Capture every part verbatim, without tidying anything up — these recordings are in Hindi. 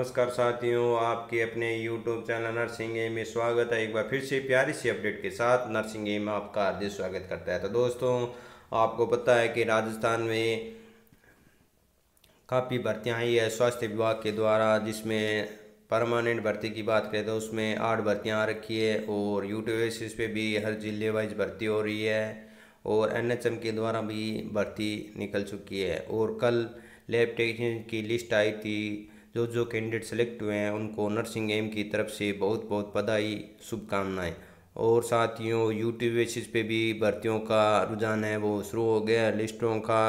नमस्कार साथियों, आपके अपने यूट्यूब चैनल नर्सिंग एम में स्वागत है। एक बार फिर से प्यारी सी अपडेट के साथ नर्सिंग एम आपका हार्दिक स्वागत करता है। तो दोस्तों, आपको पता है कि राजस्थान में काफ़ी भर्तियाँ आई है स्वास्थ्य विभाग के द्वारा, जिसमें परमानेंट भर्ती की बात करें तो उसमें आठ भर्तियाँ आ रखी है और यूटी बेसिस पे भी हर जिले वाइज भर्ती हो रही है और एनएचएम के द्वारा भी भर्ती निकल चुकी है। और कल लैब टेक्नीशियन की लिस्ट आई थी। जो जो कैंडिडेट सेलेक्ट हुए हैं उनको नर्सिंग एम की तरफ से बहुत बहुत बधाई, शुभकामनाएं। और साथियों, यूट्यूब बेसिस पे भी भर्तियों का रुझान है वो शुरू हो गया है, लिस्टों का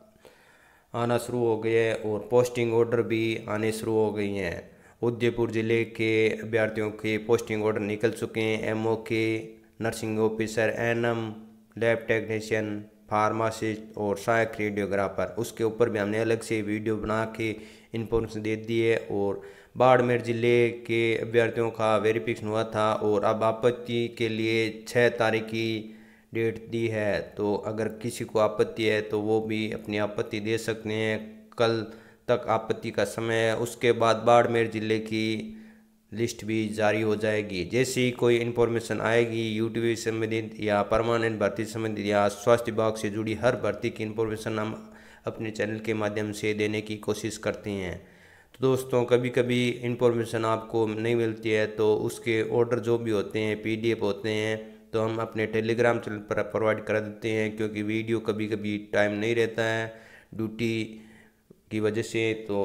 आना शुरू हो गया है और पोस्टिंग ऑर्डर भी आने शुरू हो गई हैं। उदयपुर ज़िले के अभ्यर्थियों के पोस्टिंग ऑर्डर निकल चुके हैं। एमओ के, nursing officer, ANM, lab technician, pharmacist और सहायक रेडियोग्राफर। उसके ऊपर भी हमने अलग से वीडियो बना के इन्फॉर्मेशन दे दी है। और बाड़मेर ज़िले के अभ्यर्थियों का वेरिफिकेशन हुआ था और अब आपत्ति के लिए छः तारीख की डेट दी है। तो अगर किसी को आपत्ति है तो वो भी अपनी आपत्ति दे सकते हैं। कल तक आपत्ति का समय है। उसके बाद बाड़मेर ज़िले की लिस्ट भी जारी हो जाएगी। जैसे ही कोई इन्फॉर्मेशन आएगी यूटीवी संबंधित या परमानेंट भर्ती संबंधित या स्वास्थ्य विभाग से जुड़ी हर भर्ती की इन्फॉर्मेशन हम अपने चैनल के माध्यम से देने की कोशिश करते हैं। तो दोस्तों, कभी कभी इन्फॉर्मेशन आपको नहीं मिलती है तो उसके ऑर्डर जो भी होते हैं, पीडीएफ होते हैं, तो हम अपने टेलीग्राम चैनल पर प्रोवाइड करा देते हैं, क्योंकि वीडियो कभी कभी टाइम नहीं रहता है ड्यूटी की वजह से। तो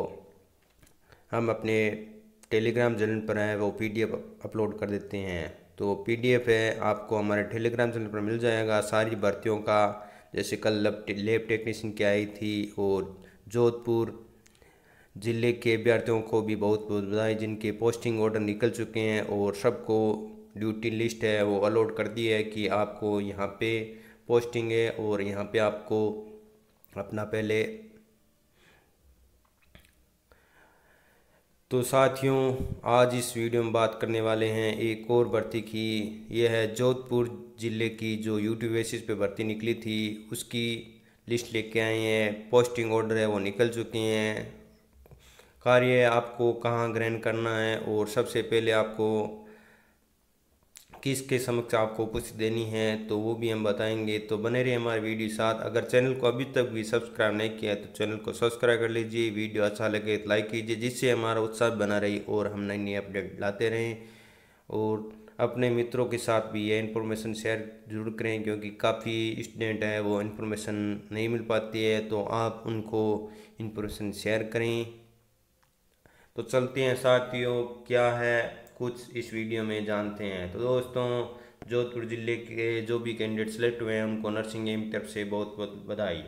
हम अपने टेलीग्राम चैनल पर है वो पीडीएफ अपलोड कर देते हैं। तो पीडीएफ है आपको हमारे टेलीग्राम चैनल पर मिल जाएगा सारी भर्तियों का। जैसे कल लैब टेक्नीशियन की आई थी और जोधपुर ज़िले के अभ्यर्थियों को भी बहुत बहुत बधाई, जिनके पोस्टिंग ऑर्डर निकल चुके हैं और सबको ड्यूटी लिस्ट है वो अलॉट कर दी है कि आपको यहाँ पे पोस्टिंग है और यहाँ पे आपको अपना पहले। तो साथियों, आज इस वीडियो में बात करने वाले हैं एक और भर्ती की। यह है जोधपुर ज़िले की जो यूट्यूब बेसिस पे भर्ती निकली थी, उसकी लिस्ट लेके आए हैं। पोस्टिंग ऑर्डर है वो निकल चुके हैं। कार्य आपको कहाँ ग्रहण करना है और सबसे पहले आपको किसके समक्ष आपको कुछ देनी है तो वो भी हम बताएंगे। तो बने रहिए हमारे वीडियो साथ। अगर चैनल को अभी तक भी सब्सक्राइब नहीं किया तो चैनल को सब्सक्राइब कर लीजिए। वीडियो अच्छा लगे तो लाइक कीजिए, जिससे हमारा उत्साह बना रही और हम नई नई अपडेट लाते रहें। और अपने मित्रों के साथ भी ये इन्फॉर्मेशन शेयर जरूर करें, क्योंकि काफ़ी स्टूडेंट हैं वो इन्फॉर्मेशन नहीं मिल पाती है, तो आप उनको इन्फॉर्मेशन शेयर करें। तो चलते हैं साथियों, क्या है कुछ इस वीडियो में जानते हैं। तो दोस्तों, जोधपुर ज़िले के जो भी कैंडिडेट सेलेक्ट हुए हैं उनको नर्सिंग एम की तरफ से बहुत बहुत बधाई।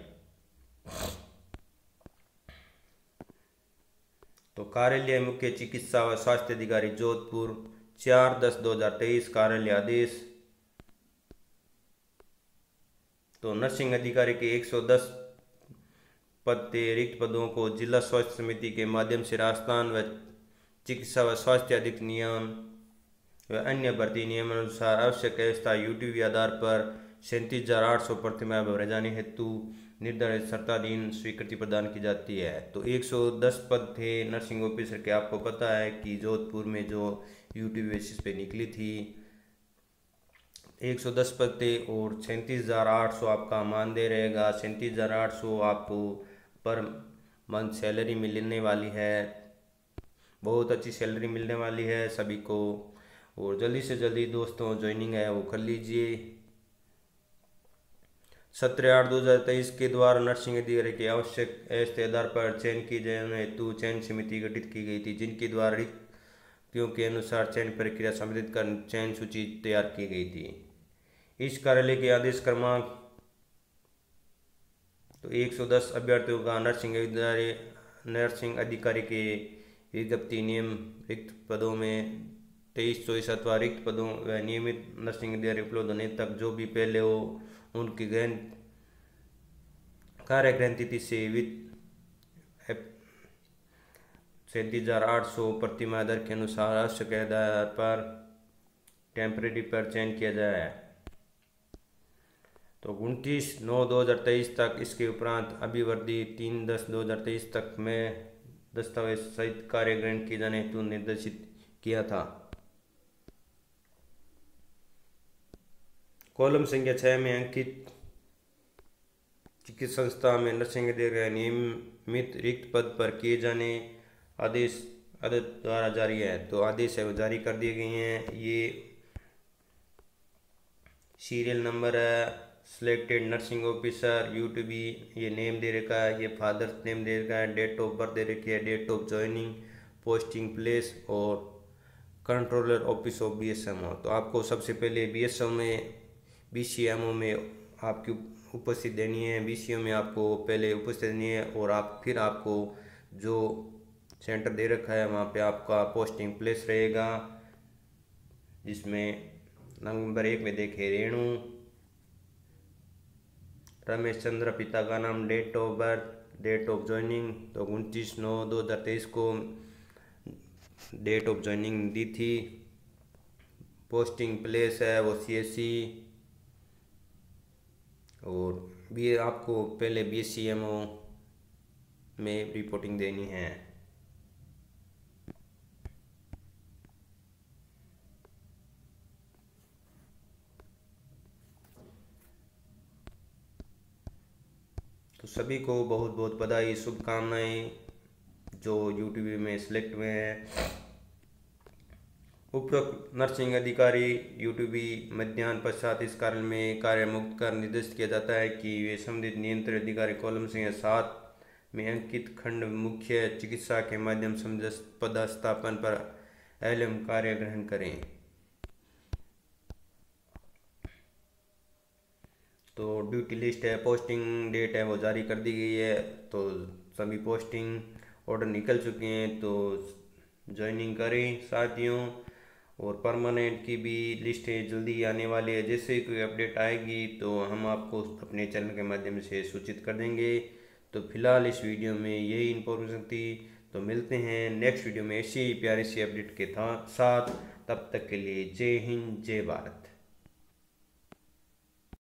तो कार्यालय मुख्य चिकित्सा व स्वास्थ्य अधिकारी जोधपुर, चार दस दो हजार तेईस कार्यालय आदेश। तो नर्सिंग अधिकारी के एक सौ दस पद रिक्त पदों को जिला स्वास्थ्य समिति के माध्यम से राजस्थान व चिकित्सा व स्वास्थ्य अधिक नियम व अन्य भर्ती नियमानुसार आवश्यक व्यवस्था यूटीवी आधार पर सैंतीस हजार आठ सौ प्रतिमाह भरे जाने हेतु निर्धारित शर्ताधीन स्वीकृति प्रदान की जाती है। तो एक सौ दस पद थे नर्सिंग ऑफिसर के। आपको पता है कि जोधपुर में जो यूटीवी बेसिस पे निकली थी एक सौ दस पद थे और सैंतीस हजार आठ सौ आपका मानदेय रहेगा। सैंतीस हजार आठ सौ आपको पर मंथ सैलरी मिलने वाली है। बहुत अच्छी सैलरी मिलने वाली है सभी को। और जल्दी से जल्दी दोस्तों ज्वाइनिंग है वो कर लीजिए। सत्रह आठ दो हजार तेईस के द्वारा नर्सिंग अधिकारी के आवश्यक ऐसे आधार पर चयन की जाने हेतु चयन समिति गठित की गई थी, जिनके द्वारा रिक्तियों के अनुसार चयन प्रक्रिया संबंधित कर चयन सूची तैयार की गई थी। इस कार्यालय के आदेश क्रमांक तो एक सौ दस अभ्यर्थियों का नर्सिंग अधिकारी नर्सिंग अधिकारी के विज्ञप्ति नियम रिक्त पदों में तेईस चौबीस अथवा रिक्त पदों व नियमित नर्सिंग अधिकारी उपलब्ध होने तक जो भी पहले हो उनकी ग्रहण कार्य ग्रहण तिथि से वित्त सैंतीस हजार आठ सौ प्रतिमाह दर के अनुसार आवश्यक आधार पर टेम्परेरी पर चयन किया जाए। तो उनतीस नौ दो हजार तेईस तक, इसके उपरांत अभिवर्दी तीन दस दो हजार तेईस तक में दस्तावेज सहित कार्य ग्रहण किए जाने हेतु निर्देशित किया था। कॉलम संख्या छः में अंकित चिकित्सा संस्था में नर्सिंग अधिकारी नियमित रिक्त पद पर किए जाने आदेश अदालत द्वारा जारी है। तो आदेश है वो जारी कर दिए गए हैं। ये सीरियल नंबर है, सिलेक्टेड नर्सिंग ऑफिसर यू टू बी, ये नेम दे रखा है, ये फादर्स नेम दे रखा है, डेट ऑफ बर्थ दे रखी है, date of joining, posting place और controller office of B S M O. तो आपको सबसे पहले बी एस एम ओ में बी सी एम ओ में आपकी उपस्थित देनी है। बी सी एम ओ में आपको पहले उपस्थित देनी है और आप फिर आपको जो सेंटर दे रखा है वहाँ पे आपका पोस्टिंग प्लेस रहेगा, जिसमें नंबर एक में देखे रेणु रमेश चंद्र, पिता का नाम, date of birth, date of joining तो उनतीस नौ दो हज़ार तेईस को डेट ऑफ ज्वाइनिंग दी थी। पोस्टिंग प्लेस है वो सी एस सी और भी आपको पहले बी सी एम ओ में रिपोर्टिंग देनी है। तो सभी को बहुत बहुत बधाई, शुभकामनाएं जो यूट्यूब में सिलेक्ट हुए हैं। उपरोक्त नर्सिंग अधिकारी यूट्यूबी मध्याह्न पश्चात इस कार्य में कार्य मुक्त कर निर्देशित किया जाता है कि वे संबंधित नियंत्रण अधिकारी कॉलम संख्या सात में अंकित खंड मुख्य चिकित्सा के माध्यम से पदस्थापन पर एलएम कार्य ग्रहण करें। तो ड्यूटी लिस्ट है, पोस्टिंग डेट है वो जारी कर दी गई है। तो सभी पोस्टिंग ऑर्डर निकल चुके हैं, तो ज्वाइनिंग करें साथियों। और परमानेंट की भी लिस्टें जल्दी आने वाली है। जैसे ही कोई अपडेट आएगी तो हम आपको अपने चैनल के माध्यम से सूचित कर देंगे। तो फिलहाल इस वीडियो में यही इन्फॉर्मेशन थी। तो मिलते हैं नेक्स्ट वीडियो में ऐसी ही प्यारी सी अपडेट के साथ। तब तक के लिए जय हिंद, जय भारत।